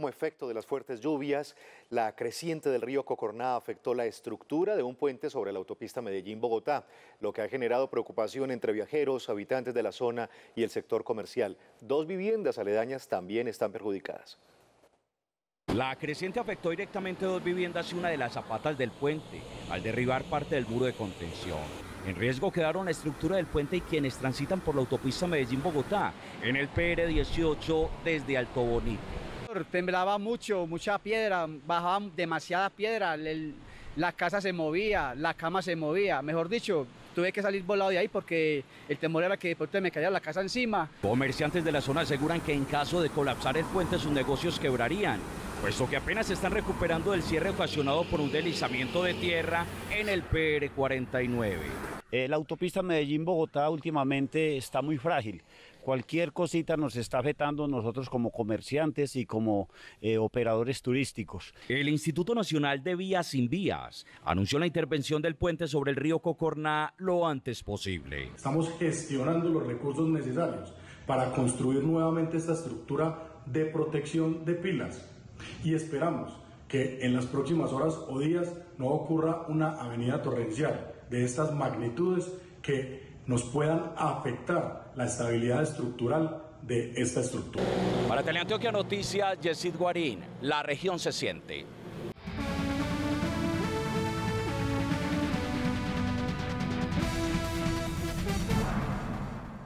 como efecto de las fuertes lluvias, la creciente del río Cocorná afectó la estructura de un puente sobre la autopista Medellín-Bogotá, lo que ha generado preocupación entre viajeros, habitantes de la zona y el sector comercial. 2 viviendas aledañas también están perjudicadas. La creciente afectó directamente 2 viviendas y una de las zapatas del puente, al derribar parte del muro de contención. En riesgo quedaron la estructura del puente y quienes transitan por la autopista Medellín-Bogotá, en el PR18 desde Alto Bonito. Temblaba mucho, mucha piedra, bajaba demasiada piedra, la casa se movía, la cama se movía, mejor dicho, tuve que salir volado de ahí porque el temor era que de pronto me cayera la casa encima. Comerciantes de la zona aseguran que en caso de colapsar el puente sus negocios quebrarían, puesto que apenas se están recuperando del cierre ocasionado por un deslizamiento de tierra en el PR49. La autopista Medellín-Bogotá últimamente está muy frágil. Cualquier cosita nos está afectando nosotros como comerciantes y como operadores turísticos. El Instituto Nacional de Vías Sin Vías anunció la intervención del puente sobre el río Cocorná lo antes posible. Estamos gestionando los recursos necesarios para construir nuevamente esta estructura de protección de pilas y esperamos que en las próximas horas o días no ocurra una avenida torrencial de estas magnitudes que nos puedan afectar la estabilidad estructural de esta estructura. Para Teleantioquia Noticias, Yesid Guarín, la región se siente.